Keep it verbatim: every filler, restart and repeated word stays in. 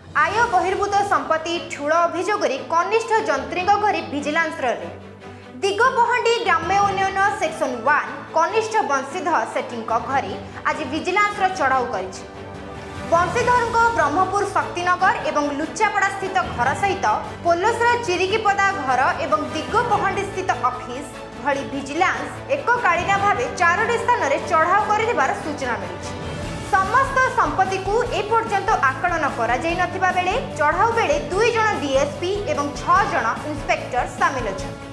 आय बहिर्भूत संपत्ति ठूल अभियोग कनिष्ठ जंत्री घरे विजिलेंस रेड। दिगपहंडी ग्राम्य उन्नयन सेक्शन वन कनिष्ठ बंशीधर सेठी घरे आज विजिलेंस चढ़ाऊ कर बंशीधर ब्रह्मपुर शक्तिनगर एवं लुचापड़ा स्थित घर सहित पोलसरा चिरिकीपदा घर एवं दिगपहंडी स्थित ऑफिस भली विजिलेंस एककालीन भाव चारोटी स्थान में चढ़ाऊ कर सूचना मिली। समस्त संपत्ति को एपर्यंत आकलन करा जाई नथिबा बेले चढ़ाऊ बेले दुई जन डीएसपी एवं छह जन इंस्पेक्टर सामिल अछंती।